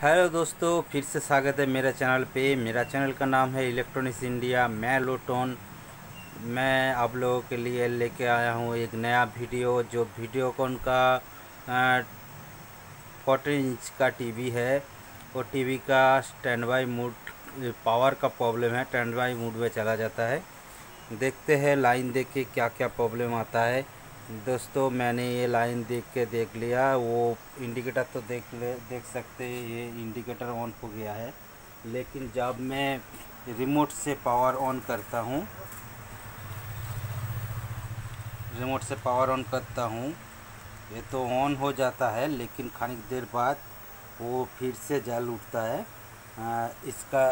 Hello दोस्तों, फिर से स्वागत है मेरा चैनल पे। मेरा चैनल का नाम है इलेक्ट्रॉनिक्स इंडिया। मैं लोटोन। मैं आप लोगों के लिए लेके आया हूँ एक नया वीडियो। जो वीडियोकॉन का 14 इंच का टीवी है। वो टीवी का स्टैंड बाई मूड, पावर का प्रॉब्लम है, स्टैंड बाई मूड में चला जाता है। देखते हैं लाइन देख के क्या क्या प्रॉब्लम आता है। दोस्तों, मैंने ये लाइन देख के देख लिया। वो इंडिकेटर तो देख सकते हैं, ये इंडिकेटर ऑन हो गया है। लेकिन जब मैं रिमोट से पावर ऑन करता हूँ, ये तो ऑन हो जाता है, लेकिन खानी देर बाद वो फिर से जल उठता है। इसका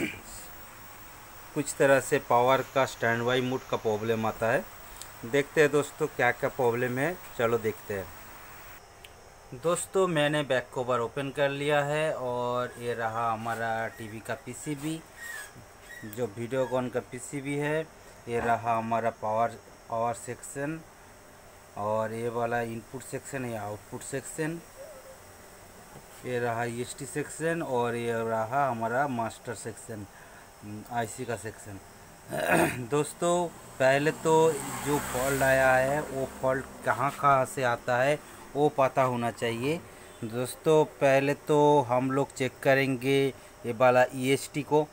कुछ तरह से पावर का स्टैंड बाई मोड का प्रॉब्लम आता है। देखते हैं दोस्तों क्या क्या प्रॉब्लम है, चलो देखते हैं। दोस्तों, मैंने बैक कवर ओपन कर लिया है और ये रहा हमारा टीवी का पीसीबी, जो वीडियोकॉन का पीसीबी है। ये रहा हमारा पावर सेक्शन, और ये वाला इनपुट सेक्शन, ये आउटपुट सेक्शन। ये रहा ईएसटी सेक्शन, और ये रहा हमारा मास्टर सेक्शन, आईसी का सेक्शन। दोस्तों, पहले तो जो फॉल्ट आया है वो फॉल्ट कहाँ से आता है वो पता होना चाहिए। दोस्तों, पहले तो हम लोग चेक करेंगे ये वाला ईएसटी को।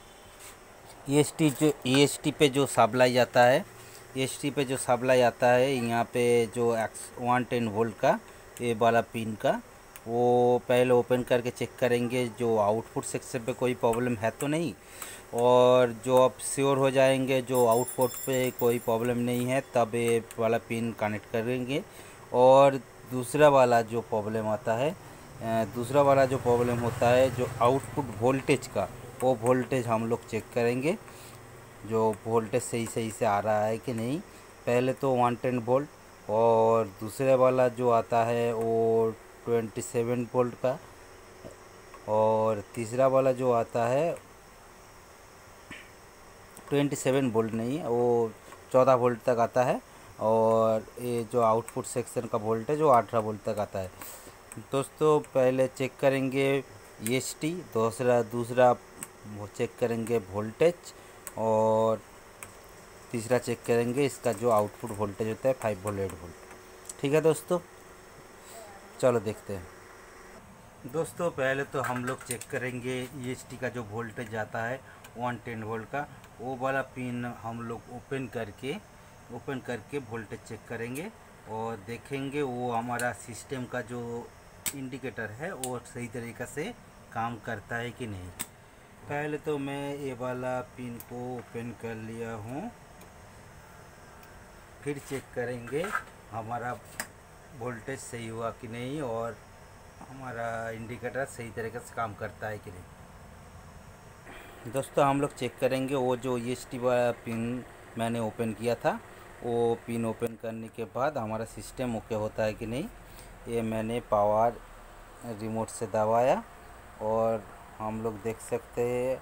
ईएसटी पे जो सप्लाई आता है, यहाँ पे जो 110 वोल्ट का ये वाला पिन का, वो पहले ओपन करके चेक करेंगे जो आउटपुट सेक्शन पे कोई प्रॉब्लम है तो नहीं। और जो आप श्योर हो जाएंगे जो आउटपुट पे कोई प्रॉब्लम नहीं है, तब ये वाला पिन कनेक्ट करेंगे। और दूसरा वाला जो प्रॉब्लम होता है जो आउटपुट वोल्टेज का, वो वोल्टेज हम लोग चेक करेंगे जो वोल्टेज सही से आ रहा है कि नहीं। पहले तो 110 वोल्ट, और दूसरे वाला जो आता है वो 27 वोल्ट का, और तीसरा वाला जो आता है 27 वोल्ट नहीं, वो 14 वोल्ट तक आता है। और ये जो आउटपुट सेक्शन का वोल्टेज वो 18 वोल्ट तक आता है। दोस्तों, पहले चेक करेंगे ईएसटी, दूसरा वो चेक करेंगे वोल्टेज, और तीसरा चेक करेंगे इसका जो आउटपुट वोल्टेज होता है 5 वोल्ट 8 वोल्ट। ठीक है दोस्तों, चलो देखते हैं। दोस्तों, पहले तो हम लोग चेक करेंगे ईएसटी का जो वोल्टेज आता है 110 वोल्ट का, वो वाला पिन हम लोग ओपन करके वोल्टेज चेक करेंगे और देखेंगे वो हमारा सिस्टम का जो इंडिकेटर है वो सही तरीक़े से काम करता है कि नहीं। पहले तो मैं ये वाला पिन को ओपन कर लिया हूँ। फिर चेक करेंगे हमारा वोल्टेज सही हुआ कि नहीं, और हमारा इंडिकेटर सही तरीके से काम करता है कि नहीं। दोस्तों, हम लोग चेक करेंगे वो जो ईएसटी वाला पिन मैंने ओपन किया था, वो पिन ओपन करने के बाद हमारा सिस्टम ओके होता है कि नहीं। ये मैंने पावर रिमोट से दबाया और हम लोग देख सकते हैं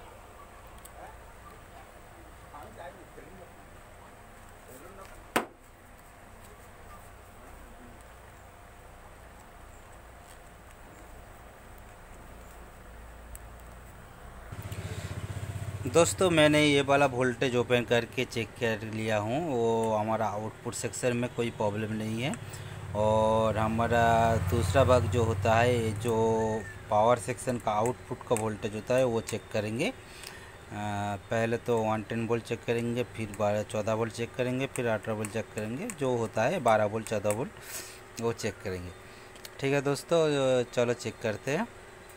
दोस्तों, मैंने ये वाला वोल्टेज ओपन करके चेक कर लिया हूँ। वो हमारा आउटपुट सेक्शन में कोई प्रॉब्लम नहीं है। और हमारा दूसरा भाग जो होता है, जो पावर सेक्शन का आउटपुट का वोल्टेज होता है, वो चेक करेंगे। पहले तो 110 वोल्ट चेक करेंगे, फिर 14 वोल्ट चेक करेंगे, फिर 18 वोल्ट चेक करेंगे, जो होता है 12 वोल्ट 14 वोल्ट वो चेक करेंगे। ठीक है दोस्तों, चलो चेक करते हैं।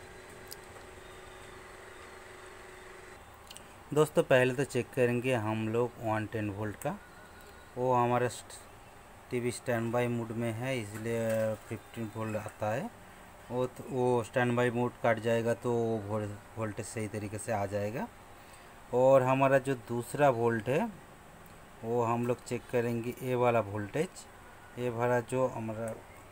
दोस्तों, पहले तो चेक करेंगे हम लोग 110 वोल्ट का। वो हमारा टीवी स्टैंड बाई मोड में है, इसलिए 15 वोल्ट आता है। वो स्टैंड बाई मोड काट जाएगा तो वोल्टेज सही तरीके से आ जाएगा। और हमारा जो दूसरा वोल्ट है वो हम लोग चेक करेंगे ये वाला वोल्टेज। ये वाला जो हमारा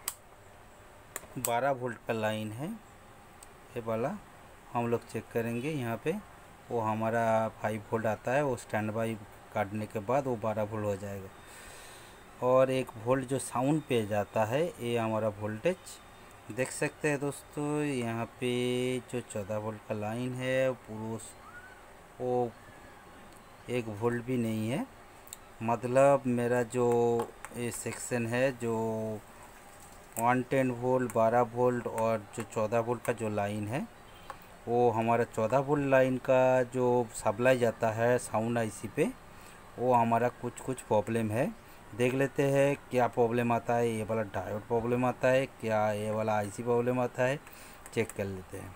12 वोल्ट का लाइन है, ये वाला हम लोग चेक करेंगे। यहाँ पे वो हमारा 5 वोल्ट आता है, वो स्टैंड बाई काटने के बाद वो 12 वोल्ट हो जाएगा। और 1 वोल्ट जो साउंड पे जाता है, ये हमारा वोल्टेज देख सकते हैं दोस्तों, यहाँ पे जो 14 वोल्ट का लाइन है वो 1 वोल्ट भी नहीं है। मतलब मेरा जो ये सेक्शन है, जो 110 वोल्ट, 12 वोल्ट और जो 14 वोल्ट का जो लाइन है, वो हमारा 14 वोल्ट लाइन का जो सप्लाई जाता है साउंड आईसी पे, वो हमारा कुछ प्रॉब्लम है। देख लेते हैं क्या प्रॉब्लम आता है। ये वाला डायोड प्रॉब्लम आता है क्या, ये वाला आईसी प्रॉब्लम आता है, चेक कर लेते हैं।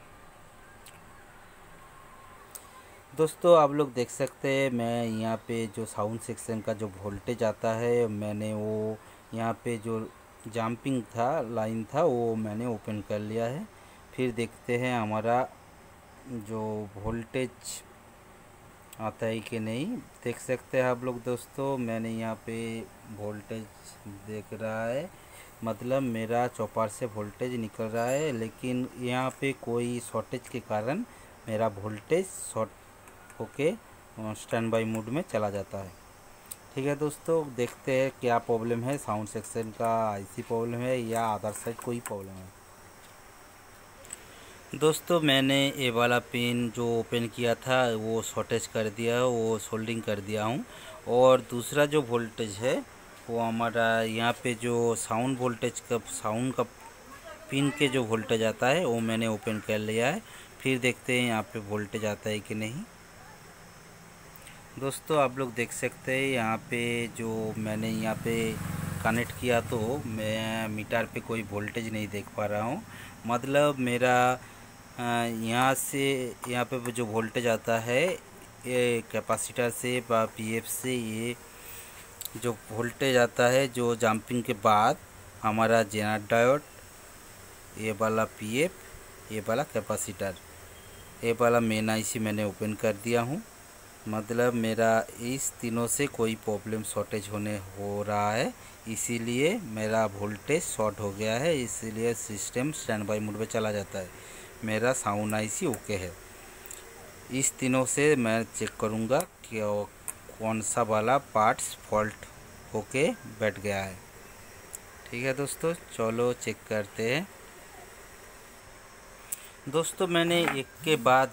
दोस्तों आप लोग देख सकते हैं, मैं यहाँ पे जो साउंड सेक्शन का जो वोल्टेज आता है, मैंने वो यहाँ पे जो जंपिंग था लाइन था वो मैंने ओपन कर लिया है। फिर देखते हैं हमारा जो वोल्टेज आता है कि नहीं। देख सकते हैं आप लोग दोस्तों, मैंने यहाँ पे वोल्टेज देख रहा है, मतलब मेरा चौपार से वोल्टेज निकल रहा है, लेकिन यहाँ पे कोई शॉर्टेज के कारण मेरा वोल्टेज शॉर्ट होके स्टैंड बाई मोड में चला जाता है। ठीक है दोस्तों, देखते हैं क्या प्रॉब्लम है, साउंड सेक्शन का आईसी प्रॉब्लम है या अदर साइड कोई प्रॉब्लम है। दोस्तों मैंने ये वाला पिन जो ओपन किया था वो शॉर्टेज कर दिया, वो सोल्डिंग कर दिया हूँ। और दूसरा जो वोल्टेज है वो हमारा यहाँ पे जो साउंड का पिन के जो वोल्टेज आता है वो मैंने ओपन कर लिया है। फिर देखते हैं यहाँ पे वोल्टेज आता है कि नहीं। दोस्तों आप लोग देख सकते हैं, यहाँ पे जो मैंने यहाँ पे कनेक्ट किया तो मैं मीटर पे कोई वोल्टेज नहीं देख पा रहा हूँ। मतलब मेरा यहाँ से यहाँ पे जो वोल्टेज आता है ये कैपेसिटर से पीएफ से, ये जो वोल्टेज आता है जो जंपिंग के बाद हमारा जेनर डायोड, ये वाला पीएफ, ये वाला कैपेसिटर, ये वाला मेन आईसी मैंने ओपन कर दिया हूँ। मतलब मेरा इस तीनों से कोई प्रॉब्लम शॉर्टेज हो रहा है, इसीलिए मेरा वोल्टेज शॉर्ट हो गया है, इसीलिए सिस्टम स्टैंड बाई मोड में चला जाता है। मेरा साउंड आईसी ओके है। इस तीनों से मैं चेक करूँगा कि कौन सा वाला पार्ट्स फॉल्ट होके बैठ गया है। ठीक है दोस्तों, चलो चेक करते हैं। दोस्तों मैंने एक के बाद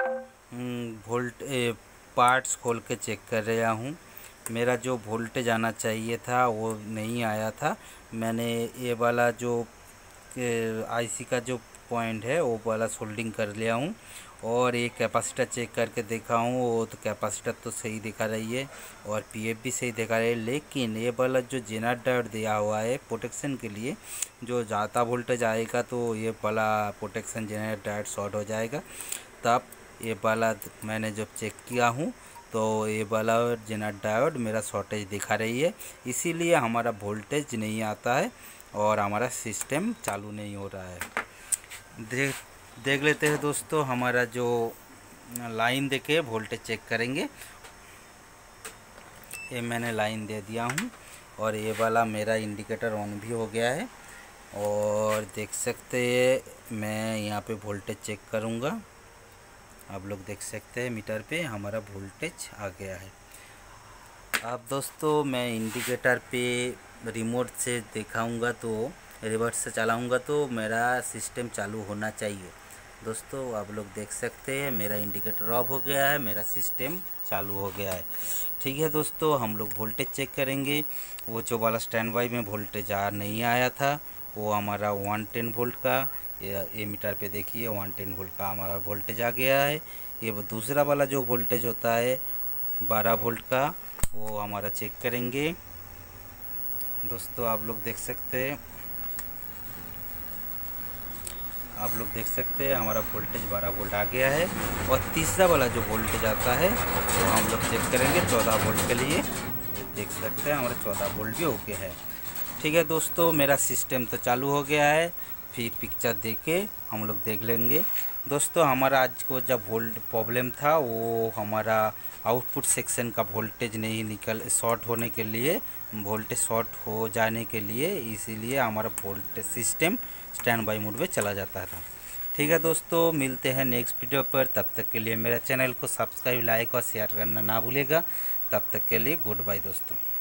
एक पार्ट्स खोल के चेक कर रहा हूँ। मेरा जो वोल्टेज आना चाहिए था वो नहीं आया था। मैंने ये वाला जो आईसी का जो पॉइंट है वो वाला सोल्डिंग कर लिया हूँ, और ये कैपेसिटर चेक करके देखा हूँ, वो तो कैपेसिटर तो सही दिखा रही है और पीएफ भी सही दिखा रही है। लेकिन ये वाला जो जेनर डायोड दिया हुआ है प्रोटेक्शन के लिए, जो ज़्यादा वोल्टेज आएगा तो ये वाला प्रोटेक्शन जेनर डायोड शॉर्ट हो जाएगा। तब ये वाला मैंने जब चेक किया हूँ तो ये वाला जेनर डायोड मेरा शॉर्टेज दिखा रही है, इसीलिए हमारा वोल्टेज नहीं आता है और हमारा सिस्टम चालू नहीं हो रहा है। देख लेते हैं दोस्तों, हमारा जो लाइन देके वोल्टेज चेक करेंगे। ये मैंने लाइन दे दिया हूँ और ये वाला मेरा इंडिकेटर ऑन भी हो गया है, और देख सकते हैं मैं यहाँ पे वोल्टेज चेक करूँगा। आप लोग देख सकते हैं मीटर पे हमारा वोल्टेज आ गया है। अब दोस्तों मैं इंडिकेटर पे रिमोट से दिखाऊंगा, तो रिवर्स से चलाऊंगा तो मेरा सिस्टम चालू होना चाहिए। दोस्तों आप लोग देख सकते हैं मेरा इंडिकेटर ऑफ हो गया है, मेरा सिस्टम चालू हो गया है। ठीक है दोस्तों, हम लोग वोल्टेज चेक करेंगे। वो जो वाला स्टैंड बाई में वोल्टेज नहीं आया था वो हमारा 110 वोल्ट का, ये मीटर पे देखिए 110 वोल्ट का हमारा वोल्टेज आ गया है। ये दूसरा वाला जो वोल्टेज होता है 12 वोल्ट का, वो हमारा चेक करेंगे। दोस्तों आप लोग देख सकते हैं, हमारा वोल्टेज 12 वोल्ट आ गया है। और तीसरा वाला जो वोल्टेज आता है वो हम लोग चेक करेंगे 14 वोल्ट के लिए। देख सकते हैं हमारा 14 वोल्ट भी ओके है। ठीक है दोस्तों, मेरा सिस्टम तो चालू हो गया है। फिर पिक्चर देख के हम लोग देख लेंगे। दोस्तों हमारा आज को जब वोल्ट प्रॉब्लम था वो हमारा आउटपुट सेक्शन का वोल्टेज नहीं शॉर्ट होने के लिए, वोल्टेज शॉर्ट हो जाने के लिए, इसीलिए हमारा voltage system standby mode में चला जाता था। ठीक है दोस्तों, मिलते हैं नेक्स्ट वीडियो पर। तब तक के लिए मेरा चैनल को सब्सक्राइब, लाइक और शेयर करना ना भूलेगा। तब तक के लिए गुड बाय दोस्तों।